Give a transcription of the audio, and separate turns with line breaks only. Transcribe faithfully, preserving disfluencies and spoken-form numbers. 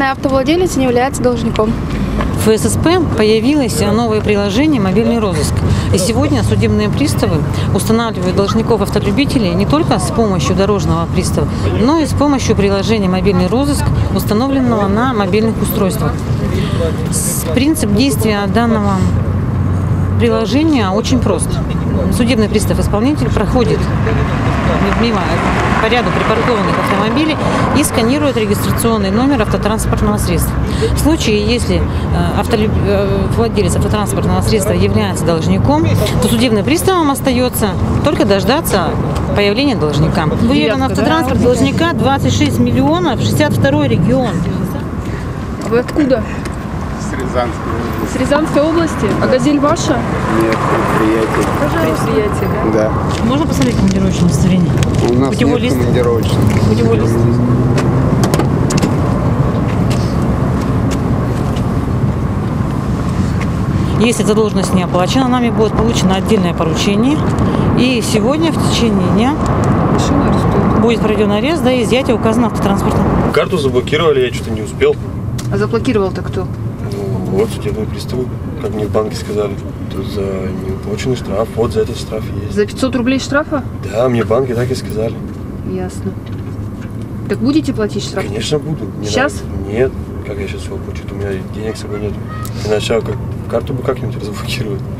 Данный автовладелец не является должником.
В эф эс пэ появилось новое приложение «Мобильный розыск». И сегодня судебные приставы устанавливают должников автолюбителей не только с помощью дорожного пристава, но и с помощью приложения «Мобильный розыск», установленного на мобильных устройствах. Принцип действия данного приложения очень прост. Судебный пристав-исполнитель проходит мимо по ряду припаркованных автомобилей и сканирует регистрационный номер автотранспортного средства. В случае, если автолюб... владелец автотранспортного средства является должником, то судебным приставам остается только дождаться появления должника. Выявлен автотранспорт должника двадцать шесть миллионов, шестьдесят второй регион.
А вы откуда?
С Рязанской области.
С Рязанской области? А «Газель» ваша?
Нет, предприятие.
Предприятие, да?
Да.
Можно посмотреть командировочное удостоверение?
У нас
Путевой
нет
лист?
командировочных.
Путевой лист. Если задолженность не оплачена, нами будет получено отдельное поручение. И сегодня в течение дня будет проведен арест, да, и изъятие указанного автотранспорта.
Карту заблокировали, я что-то не успел.
А заблокировал-то кто?
Ну, вот судебные приставы, как мне в банке сказали. Тут за неуплаченный штраф, вот за этот штраф есть.
За пятьсот рублей штрафа?
Да, мне в банке так и сказали.
Ясно. Так будете платить штраф?
Конечно, буду. Не
Сейчас?
надо. Нет, как я сейчас его получу, у меня денег с собой нет. Иначе как карту бы как-нибудь разблокировать.